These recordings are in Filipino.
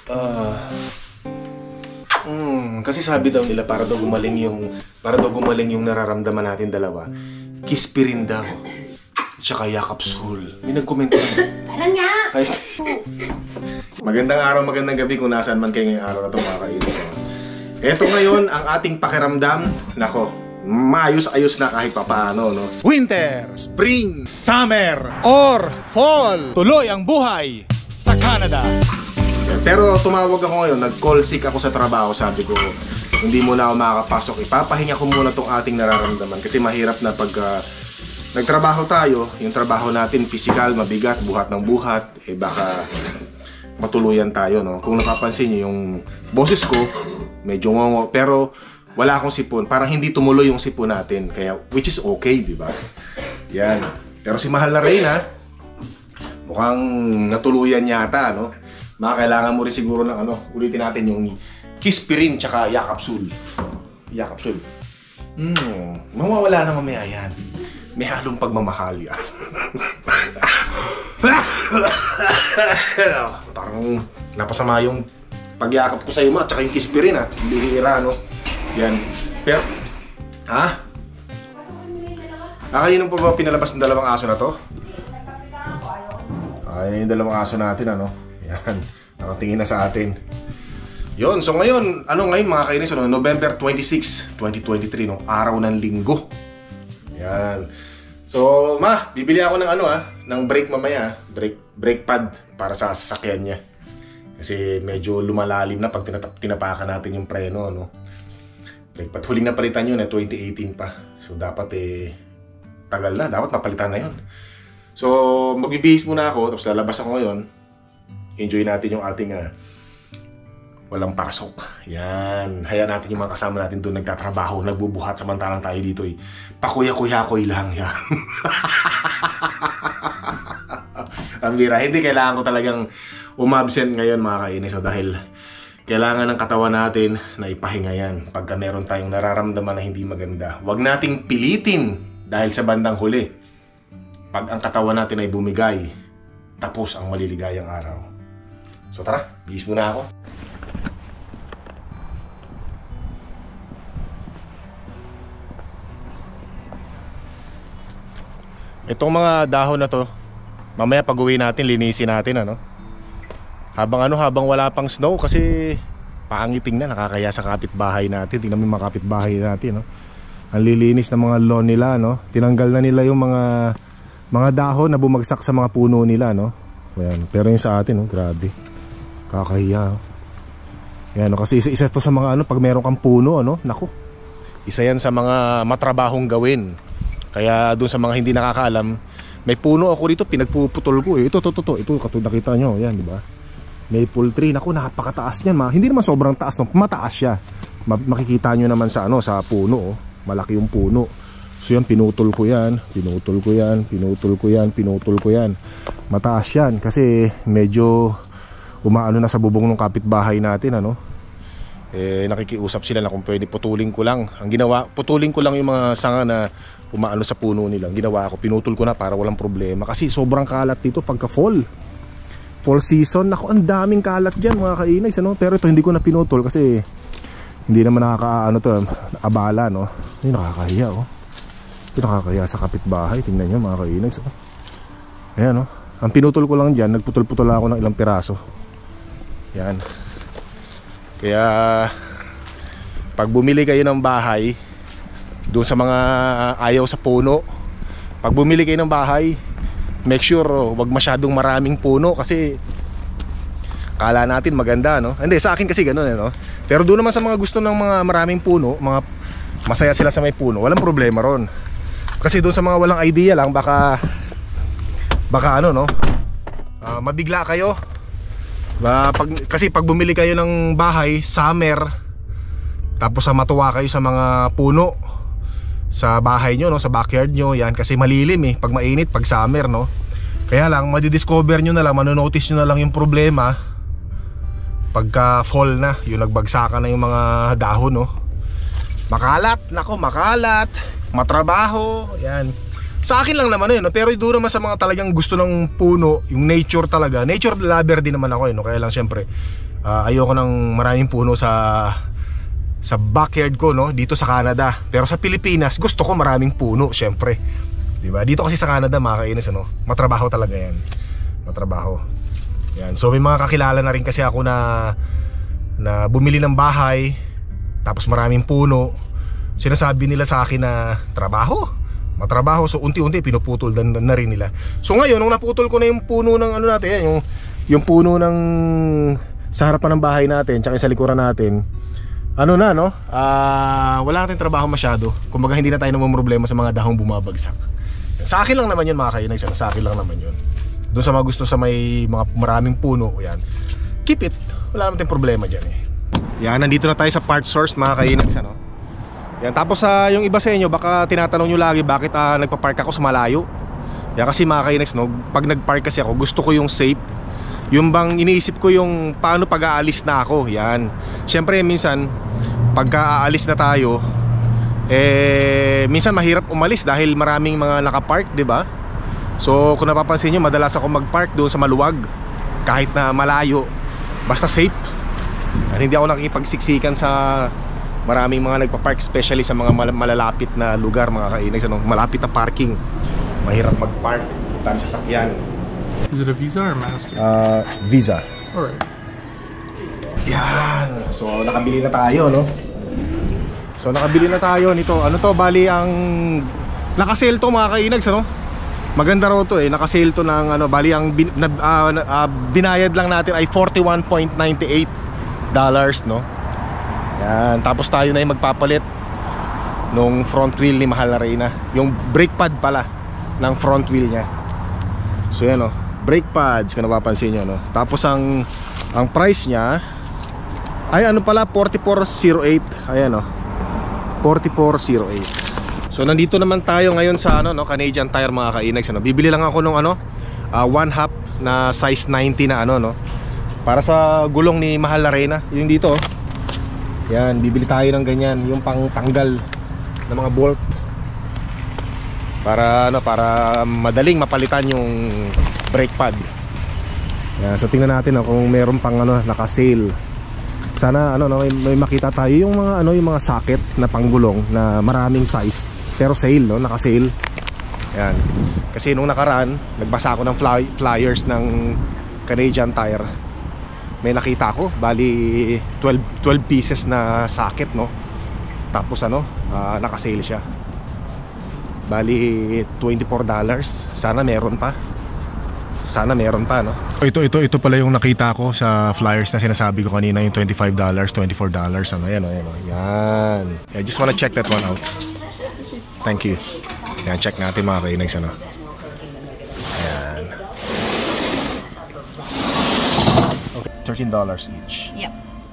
Kasi sabi daw nila para daw gumaling yung nararamdaman natin dalawa. Kispirin daw. Tsaka yakapsul. May nag-comment na. Parang nga! Magandang araw, magandang gabi kung nasaan man kayo ngayong araw na ito mga kainis. Ito ngayon ang ating pakiramdam. Nako, maayos-ayos na kahit papaano, no? Winter, Spring, summer, or fall. Tuloy ang buhay sa Canada. Pero tumawag ako ngayon, nag-call sick ako sa trabaho. Sabi ko, hindi muna ako makakapasok. Ipapahinga ko muna itong ating nararamdaman. Kasi mahirap na pag nagtrabaho tayo, yung trabaho natin, physical, mabigat, buhat ng buhat, baka matuluyan tayo, no? Kung napapansin niyo yung boses ko, medyo ngongo, pero wala akong sipon. Parang hindi tumuloy yung sipon natin. Kaya, which is okay, di ba? Yan. Pero si mahal na Reyna, mukhang natuluyan yata, no? Kailangan mo rin siguro ng ulitin natin yung kispirin tsaka yakapsul. Yakapsul. Mawawala na mamaya yan. May halong pagmamahal yan. Parang napasama yung pagyakap ko sa'yo ma, tsaka yung kispirin ha. Bihira, no? Yan. Pero, ha? Kanino pa ba pinalabas ng dalawang aso na to? Ay, yung dalawang aso natin, ano? Yan, nakatingin na sa atin. Yon, so ngayon, ngayon mga kainis, November 26, 2023, no? Araw ng linggo. Yan. So, bibili ako ng ng brake mamaya, brake pad para sa sasakyan niya. Kasi medyo lumalalim na pag tinapakan natin yung preno, no? Brake pad. Huling napalitan yun, 2018 pa. So, dapat tagal na, dapat mapalitan na yun. So, magbibihis muna ako, tapos lalabas ako ngayon. Enjoy natin yung ating walang pasok. Yan. Hayaan natin yung mga kasama natin doon nagtatrabaho, nagbubuhat samantalang tayo dito pakuya-kuya-kuy lang yan. Ang bira. Hindi kailangan ko talagang umabsent ngayon mga kainis. So, dahil kailangan ng katawan natin na ipahinga yan. Pagka meron tayong nararamdaman na hindi maganda, huwag nating pilitin dahil sa bandang huli. Pag ang katawan natin ay bumigay, tapos ang maliligayang araw. So tara, bihis muna ako. Itong mga dahon na to, mamaya pag-uwi natin, linisin natin, habang wala pang snow, kasi pangiting na, nakakaya sa kapitbahay natin. Tingnan mo yung mga kapitbahay natin, ang lilinis ng mga lawn nila, tinanggal na nila yung mga dahon na bumagsak sa mga puno nila, Ayan. Pero yung sa atin, grabe, kakahiya. Ayan, kasi isa to sa mga pag meron kang puno, naku, isa yan sa mga matrabahong gawin. Kaya doon sa mga hindi nakakaalam, may puno ako dito, pinagpuputol ko. Ito, nakita nyo, yan, di ba? Maple tree, naku, napakataas niyan, hindi naman sobrang taas, mataas siya. Makikita nyo naman sa sa puno, malaki yung puno. So yan, pinutol ko yan. Mataas yan kasi medyo umaano na sa bubong ng kapitbahay natin, nakikiusap sila na kung pwede putulin ko lang. Ang ginawa, putulin ko lang yung mga sanga na umaano sa puno nila. Ang ginawa ko, pinutol ko na para walang problema. Kasi sobrang kalat dito pagka fall season. Naku, ang daming kalat dyan mga kainags, Pero ito hindi ko na pinutol kasi hindi naman abala, Ay, nakakahiya, Ito nakakahiya sa kapitbahay. Tingnan nyo mga kainags, Ayan, Ang pinutol ko lang dyan, nagputol-putol ako ng ilang piraso. Yan. Kaya pag bumili kayo ng bahay, doon sa mga ayaw sa puno, pag bumili kayo ng bahay, make sure wag masyadong maraming puno kasi kala natin maganda, Hindi, sa akin kasi ganun, Pero doon naman sa mga gusto ng mga maraming puno, mga masaya sila sa may puno, walang problema ron. Kasi doon sa mga walang idea lang, baka mabigla kayo. Kasi pag bumili kayo ng bahay summer, tapos matuwa kayo sa mga puno sa bahay nyo, sa backyard nyo, yan, kasi malilim pag mainit, pag summer, Kaya lang, madidiscover nyo na lang, manonotice nyo na lang yung problema pagka fall na, yung nagbagsakan na yung mga dahon, Makalat, nako, makalat, matrabaho, yan. Sa akin lang naman yun, no? Pero doon naman sa mga talagang gusto ng puno, yung nature talaga. Nature lover din naman ako, no? Kaya lang syempre ayoko ng maraming puno sa backyard ko, no? Dito sa Canada. Pero sa Pilipinas, gusto ko maraming puno, syempre. Diba? Dito kasi sa Canada, mga kainis, ano? Matrabaho talaga yan. Matrabaho. Yan. So may mga kakilala na rin kasi ako na bumili ng bahay, tapos maraming puno. Sinasabi nila sa akin na matrabaho. So unti-unti pinuputol na rin nila. So ngayon, nung naputol ko na yung puno ng ano natin, yan, yung puno ng sa harapan ng bahay natin, tsaka sa likuran natin, ano na, no? Wala natin trabaho masyado. Kumbaga hindi na tayo namumroblema sa mga dahong bumabagsak. Sa akin lang naman yun, mga kainags. Sa akin lang naman yun. Doon sa mga gusto sa may mga maraming puno, yan, keep it. Wala naman tayong problema dyan eh. Yan, nandito na tayo sa part source, mga kainags, ano? Yan, tapos yung iba sa inyo, baka tinatanong nyo lagi bakit nagpa-park ako sa malayo. Yan, kasi mga kainags, no, pag nag-park kasi ako, gusto ko yung safe. Yung bang iniisip ko yung paano pag-aalis na ako. Yan. Siyempre minsan pagka-aalis na tayo, minsan mahirap umalis dahil maraming mga nakapark, 'di ba? So kung napapansin nyo, madalas ako mag-park doon sa maluwag, kahit na malayo, basta safe. At hindi ako nakikipagsiksikan sa maraming mga nagpa-park, especially sa mga malalapit na lugar, mga kainags, ano, malapit na parking. Mahirap mag-park, dami sasakyan. Is it a Visa or Master? Visa. Alright. Yan. So nakabili na tayo, no? So nakabili na tayo nito. Ano to? Bali ang naka-sale to, mga kainags, ano? Maganda raw to eh. Naka-sale to ng ano, bali ang binayad lang natin ay $41.98, no? Yan. Tapos tayo na yung magpapalit nung front wheel ni Mahal na Reyna. Yung brake pad pala ng front wheel niya. So yan, no? Brake pads, kung napapansin nyo, no? Tapos ang price niya ay ano pala, $44.08. Ayan, no? $44.08. So nandito naman tayo ngayon sa ano, no, Canadian Tire, mga kainags, ano. Bibili lang ako nung ano, 1/2 na size 90 na ano, no, para sa gulong ni Mahal na Reyna. Yung dito, yan, bibili tayo ng ganyan, yung pang tanggal ng mga bolt, para ano, para madaling mapalitan yung brake pad. Yan, so tingnan natin kung meron pang ano naka-sale. Sana ano, no, may makita tayo yung mga ano, yung mga socket na panggulong na maraming size pero sale, no, naka-sale. Yan. Kasi nung nakaraan, nagbasa ako ng flyers ng Canadian Tire. May nakita ako, bali 12 pieces na socket, no. Tapos ano, naka-sale siya. Bali $24. Sana meron pa. No? Ito pala yung nakita ko sa flyers na sinasabi ko kanina, yung $25, $24, ano, yan. I just wanna check that one out. Thank you. Yan, check natin, mga kainags, ano. Yan. Okay, $13 each. Yep.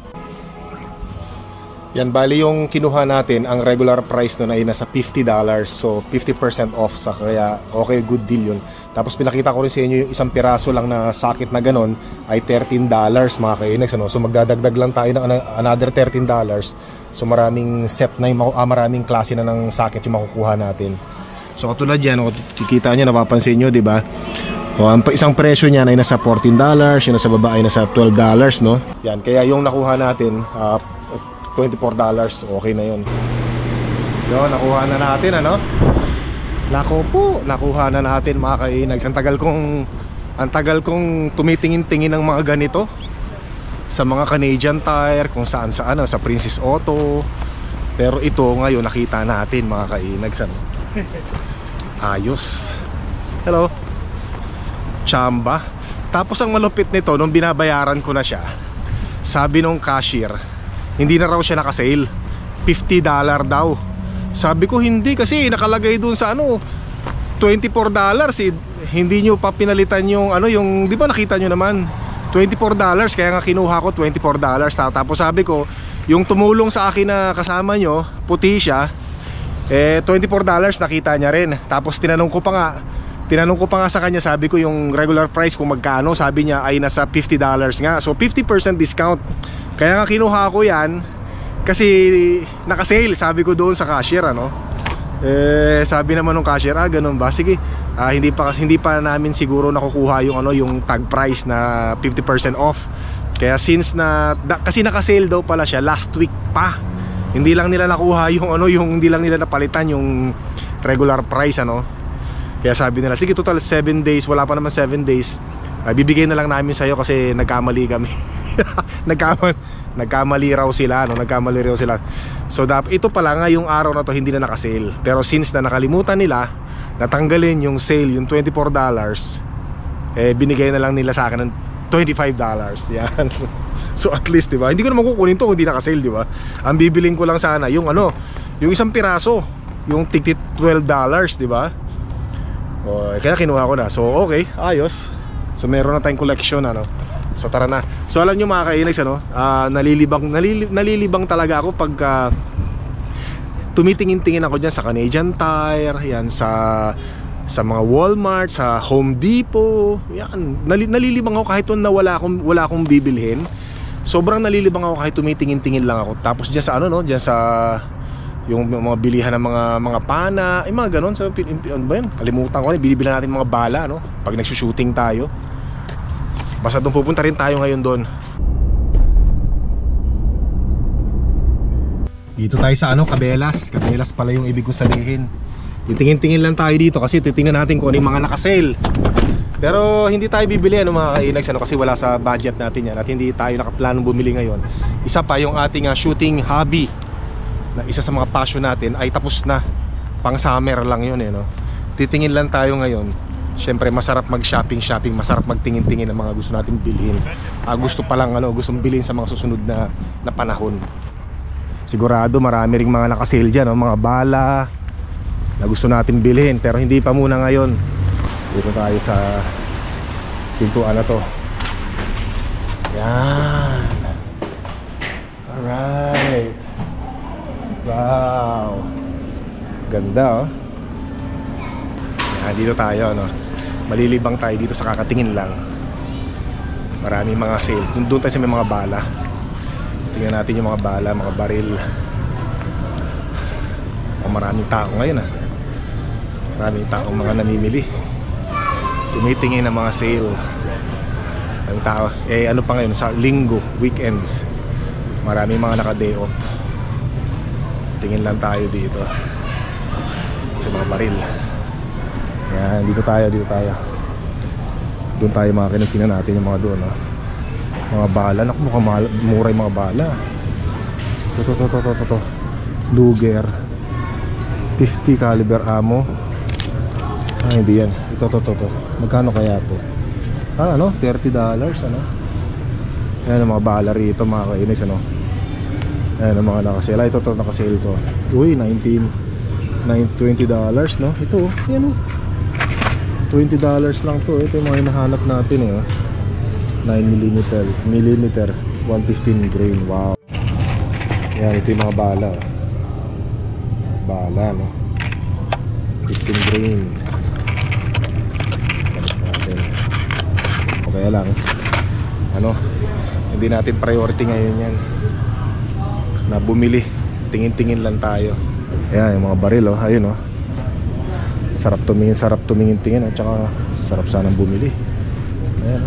Yan, bali yung kinuha natin, ang regular price nun ay nasa $50. So 50% off, sa kaya okay, good deal yun. Tapos pinakita ko rin sa inyo yung isang piraso lang na socket na ganon ay $13, mga kainags, ano? So magdadagdag lang tayo ng another $13. So maraming set na maraming klase na ng socket yung makukuha natin. So katulad yan, kikita nyo, napapansin nyo, di ba? Ang isang presyo niyan ay nasa $14, yung nasa baba ay nasa $12, no? Yan, kaya yung nakuha natin $24, okay na yun. Yun, nakuha na natin, ano? Nako po, nakuha na natin, mga kainags. Ang tagal kong tumitingin-tingin ng mga ganito sa mga Canadian Tire, kung saan ano, sa Princess Auto. Pero ito ngayon nakita natin, mga kainags, ano? Ayos. Hello. Chamba. Tapos ang malupit nito, nung binabayaran ko na siya, sabi nung cashier, hindi na raw siya naka-sale, $50 daw. Sabi ko hindi, kasi nakalagay dun sa ano, $24 eh. Hindi nyo pa pinalitan yung ano, yung, di ba nakita nyo naman, $24, kaya nga kinuha ko $24. Tapos sabi ko, yung tumulong sa akin na kasama nyo, puti siya, $24 nakita niya rin. Tapos tinanong ko pa nga sa kanya, sabi ko yung regular price kung magkano, sabi niya ay nasa $50 nga. So 50% discount. Kaya nga kinuha ko yan kasi naka-sale, sabi ko doon sa cashier, ano. Sabi naman ng cashier, ganun ba? Sige, hindi pa namin siguro nakukuha yung yung tag price na 50% off. Kaya since kasi naka-sale daw pala siya last week pa. Hindi lang nila nakuha yung hindi lang nila napalitan yung regular price Kaya sabi nila, sige, total 7 days, wala pa naman 7 days. Bibigay na lang namin sa'yo kasi nagkamali kami. Nagkamali raw sila. So ito pala nga yung araw na to hindi na naka-sale. Pero since na nakalimutan nila natanggalin yung sale, yung $24, binigay na lang nila sa akin ng $25. Yan. So at least, diba? Hindi ko naman kukunin to kung hindi naka-sale, diba? Ang bibiling ko lang sana yung yung isang piraso, yung tigtit $12, diba? Kaya kinuha ko na. So okay, ayos. So meron na tayong collection So tara na. So alam nyo mga kainags nalilibang talaga ako pag tumitingin-tingin ako dyan sa Canadian Tire, yan sa mga Walmart, sa Home Depot. Yan, nalilibang ako kahit wala akong bibilhin. Sobrang nalilibang ako kahit tumitingin-tingin lang ako. Tapos dyan sa dyan sa yung mga bilihan ng mga pana, mga ganon. So ano ba yun? Kalimutan ko binibilan natin mga bala pag nagsushooting tayo. Basta doon pupunta rin tayo ngayon doon. Dito tayo sa Cabelas. Cabelas pala yung ibig kong sabihin. Titingin-tingin lang tayo dito kasi titingnan natin kung ano yung mga naka-sale. Pero hindi tayo bibili mga kainags kasi wala sa budget natin yan. At hindi tayo nakaplanong bumili ngayon. Isa pa yung ating shooting hobby, na isa sa mga passion natin ay tapos na. Pang summer lang yun Titingin lang tayo ngayon. Siyempre masarap mag-shopping, masarap magtingin-tingin ng mga gusto natin bilhin. Gusto pa lang gustong bilhin sa mga susunod na panahon. Sigurado marami ring mga naka-sale dyan mga bala na gusto natin bilhin, pero hindi pa muna ngayon. Dito tayo sa pintuan na to. Yan. Alright. Wow. Ganda dito tayo malilibang tayo dito sa kakatingin lang. Maraming mga sale. Doon tayo sa may mga bala. Tingnan natin yung mga bala, mga baril. Maraming tao ngayon Maraming taong mga namimili. Tumitingin ng mga sale. Ang tao ano pa ngayon sa linggo, weekends. Maraming mga naka-day off. Tingin lang tayo dito sa mga baril. Yan, dito tayo. Doon tayo mga kinasinan natin yung mga doon mga bala. Naku, mukhang mura yung mga bala. Ito. Luger 50 caliber ammo. Hindi yan. Ito. Magkano kaya to? $30 Yan ang mga bala rito mga kainis Yan ang mga nakasale. Ito nakasale to. Uy, $20 Ito yan $20 lang to. Ito yung mga hinahanap natin 9mm 115 grain. Wow. Yan, ito yung mga bala. Bala 15 grain. Balik natin. Okay lang hindi natin priority ngayon yan na bumili. Tingin-tingin lang tayo. Yan yung mga baril ayun sarap tumingin-tingin at saka sarap sanang bumili. Ayan.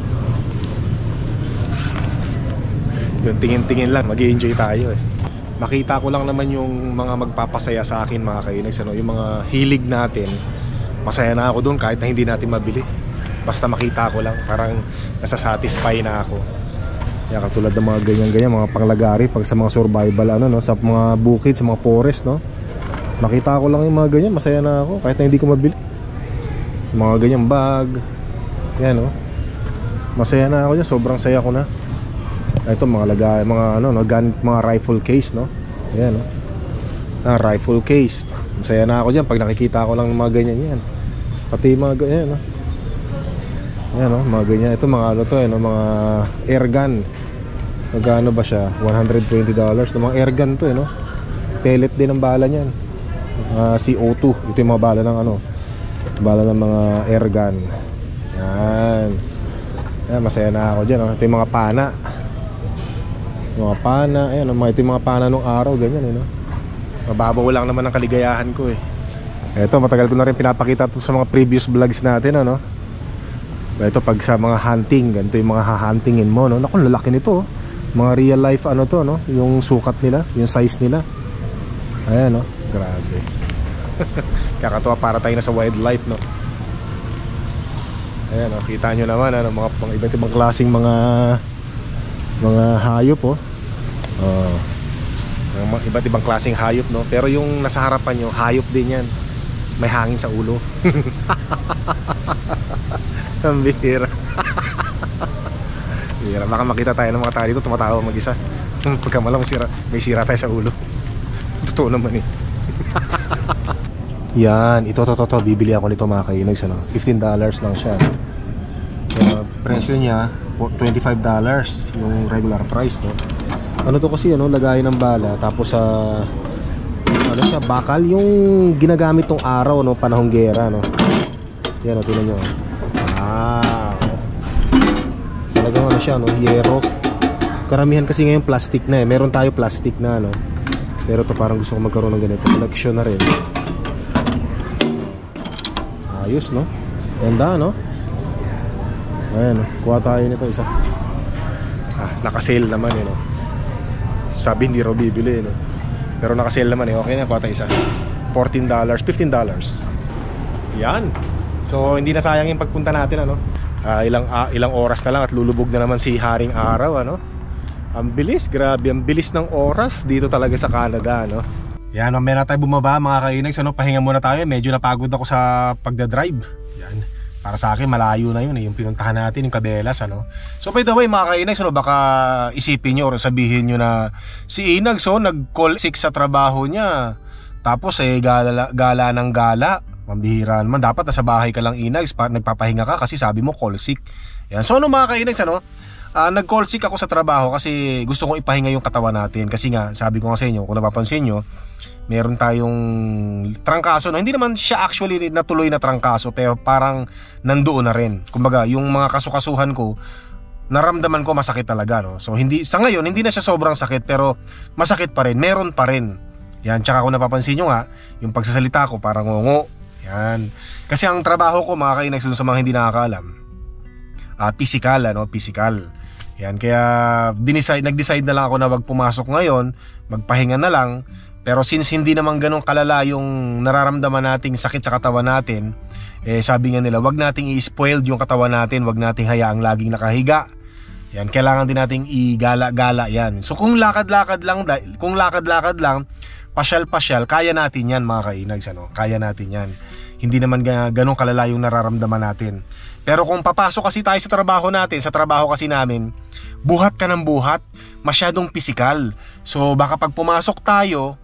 Yung tingin-tingin lang, mag-i-enjoy tayo Makita ko lang naman yung mga magpapasaya sa akin mga kainags yung mga hilig natin. Masaya na ako doon kahit na hindi natin mabili. Basta makita ko lang, parang nasasatisfy na ako. Kaya katulad ng mga ganyan-ganyan, mga panglagari pag sa mga survival sa mga bukid, sa mga forest makita ko lang yung mga ganyan, masaya na ako kahit na hindi ko mabili. Mga ganyang bag. Yan masaya na ako dyan, sobrang saya ko na. Ito mga lagay, mga rifle case Ayan rifle case. Masaya na ako dyan pag nakikita ko lang mga ganyan yan. Pati mga ganyan Ayan mga ganyan. Ito mga mga air gun. Magkano ba siya? $120 mga air gun to pellet din ang bala niyan. CO2. Ito yung mga bala ng bala ng mga air gun. Yan. Masaya na ako dyan Ito yung mga pana. Ayan, ito yung mga pana nung araw. Ganyan Mababaw lang naman ang kaligayahan ko Ito, matagal ko na rin pinapakita ito sa mga previous vlogs natin, ano. Ito, pag sa mga hunting, ganito yung mga hahuntingin mo, no. Naku, lalaki nito, oh. Mga real life, ano to, no. Yung sukat nila, yung size nila. Ayan, no. Grabe. Kakatuwa, para tayo na sa wildlife, no. Ayan, no. Kita nyo naman, ano, mga iba't ibang klaseng mga hayop, oh. Iba't ibang klaseng hayop, no. Pero yung nasa harapan nyo, hayop din yan. May hangin sa ulo. Ang bihira. Bihira. Baka makita tayo ng mga tao dito, tumatawa mag-isa. Pagka malam may sira tayo sa ulo. Totoo naman eh. Yan, ito bibili ako nito mga kainags, ano? $15 lang siya. Presyo niya $25 yung regular price, no? Ano to kasi, ano, lagayan ng bala. Tapos ano siya, bakal yung ginagamit tong araw, no, panahong gera, no. Yan, tingnan nyo. Wow. Talagang ano siya, no, yero. Karamihan kasi ngayon plastic na eh. Meron tayo plastic na, no. Pero to parang gusto ko magkaroon ng ganito. Collection na rin. Ayos, no. Ganda, no. Ayan, no. Kuha tayo nito isa. Naka-sale naman, no. Sabi hindi raw bibili, no. Pero naka-sale naman eh. Okay na, kuha tayo isa. $14, $15. Yan. So hindi na sayang yung pagpunta natin, ano. Ilang oras na lang at lulubog na naman si Haring Araw, ano. Ang bilis, grabe, ang bilis ng oras dito talaga sa Canada, no. Yan, mamaya na tayo bumaba mga kainags, ano. Pahinga muna tayo, medyo napagod ako sa pagdadrive. Yan. Para sa akin, malayo na yun eh, yung pinuntahan natin, yung Cabelas, ano. So by the way mga kainags, ano, baka isipin nyo o sabihin nyo na si Inags, oh, nag-call sick sa trabaho niya. Tapos gala ng gala. Mambihira naman, dapat nasa bahay ka lang, Inags, nagpapahinga ka kasi sabi mo call sick. Yan. So ano mga kainags, ano, nag-call sick ako sa trabaho kasi gusto kong ipahinga yung katawan natin. Kasi nga, sabi ko nga sa inyo, kung napapansin nyo, meron tayong trangkaso, no? Hindi naman siya actually natuloy na trangkaso, pero parang nandoon na rin. Kumbaga, yung mga kasukasuhan ko, naramdaman ko masakit talaga, no? So sa ngayon hindi na siya sobrang sakit, pero masakit pa rin, meron pa rin. Yan, tsaka kung napapansin nyo nga, yung pagsasalita ko parang ngongo. Yan. Kasi ang trabaho ko, mga kainags, sa mga hindi nakakaalam, physical, ano, physical. Yan, kaya nag-decide na lang ako na wag pumasok ngayon, magpahinga na lang. Pero since hindi naman ganun kalala yung nararamdaman nating sakit sa katawan natin, sabi nga nila, wag nating i-spoiled yung katawan natin, wag nating hayaang laging nakahiga. Yan, kailangan din nating igala-gala yan. So kung lakad-lakad lang, pasyal-pasyal, kaya natin yan mga kainags, ano? Kaya natin yan. Hindi naman ganun kalala yung nararamdaman natin. Pero kung papasok kasi tayo sa trabaho natin, sa trabaho kasi namin, buhat ka ng buhat, masyadong pisikal. So baka pag pumasok tayo,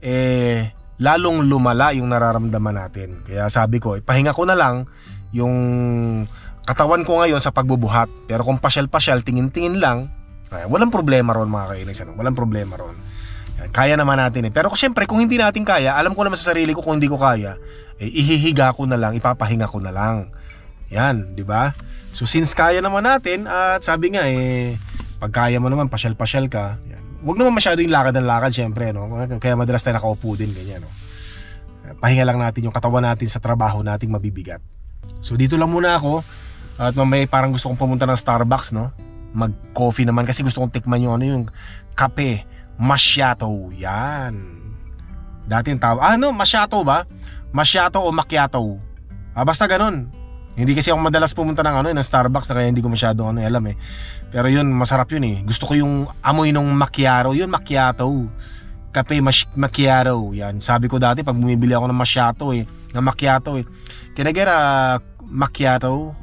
lalong lumala yung nararamdaman natin. Kaya sabi ko, pahinga ko na lang yung katawan ko ngayon sa pagbubuhat. Pero kung pasyal-pasyal, tingin-tingin lang, walang problema ron mga kainags, ano? Walang problema ron. Yan, kaya naman natin eh. Pero siyempre kung hindi natin kaya, alam ko naman sa sarili ko, kung hindi ko kaya, ihihiga ko na lang, ipapahinga ko na lang. Yan, di ba? So since kaya naman natin, at sabi nga pag kaya mo naman, pasyal-pasyal ka, yan. Huwag naman masyado yung lakad ng lakad, syempre, no? Kaya madalas tayo nakaupo din, ganyan, no? Pahinga lang natin yung katawan natin sa trabaho nating mabibigat. So dito lang muna ako. At mamaya parang gusto kong pumunta ng Starbucks, no? Mag-coffee naman kasi gusto kong tikman yung yung kape macchiato. Yan. Dati yung tawag. Macchiato ba? Macchiato o macchiato? Basta ganun. Hindi kasi ako madalas pumunta ng ng Starbucks, na kaya hindi ko masyado alam eh. Pero yun, masarap yun eh. Gusto ko yung amoy ng macchiato. Yun, macchiato. Kape macchiato. Yan. Sabi ko dati pag bumibili ako ng macchiato ng macchiato can I get a macchiato?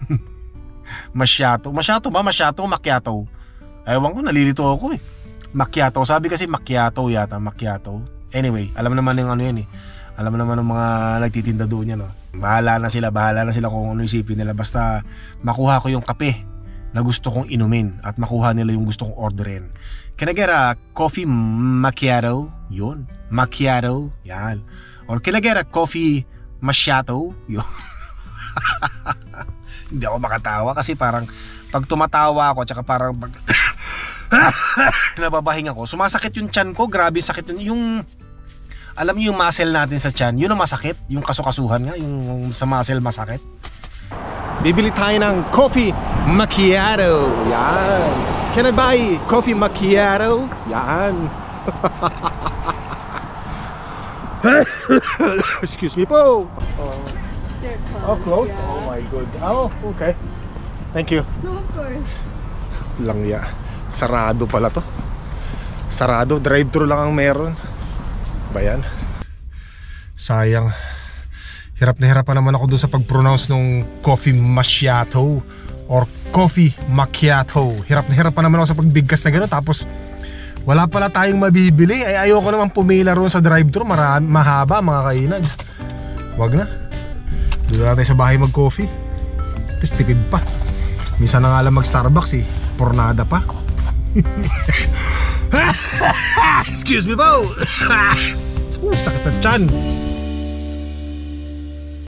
Macchiato. Macchiato ba? Macchiato o macchiato? Ewan ko, nalilito ako eh. Macchiato. Sabi kasi macchiato yata. Macchiato. Anyway, alam naman yung yan eh. Alam naman ng mga nagtitinda doon yan, no? Bahala na sila kung ano isipin nila. Basta makuha ko yung kape na gusto kong inumin at makuha nila yung gusto kong orderin. Can I get a coffee macchiato? Yun, macchiato. Yan. Or can I get a coffee macchiato? Yun. Hindi ako makatawa kasi parang pag tumatawa ako, tsaka parang pag nababahing ako, sumasakit yung tiyan ko. Grabe sakit yung Alam niyo yung muscle natin sa tiyan, yun ang masakit. Yung kasukasuhan nga, yung sa muscle masakit. Bibili tayo ng coffee macchiato. Yan. Can I buy coffee macchiato? Yan. Excuse me po. Oh, close? Yeah. Oh my god. Oh, okay. Thank you. No, of course. Langya. Sarado pala to. Sarado. Drive-thru lang ang meron. Bayan. Sayang. Hirap na hirap pa naman ako doon sa pag-pronounce nung coffee macchiato or coffee macchiato. Hirap na hirap pa naman ako sa pagbigkas na gano'n. Tapos wala pala tayong mabibili. Ay ayoko naman pumila roon sa drive-thru. Mahaba mga kainan. Wag na. Doon na tayo sa bahay mag-coffee. Tapos tipid pa. Minsan na nga lang mag-Starbucks eh. Pornada pa. Excuse me po. Sakit sa tiyan.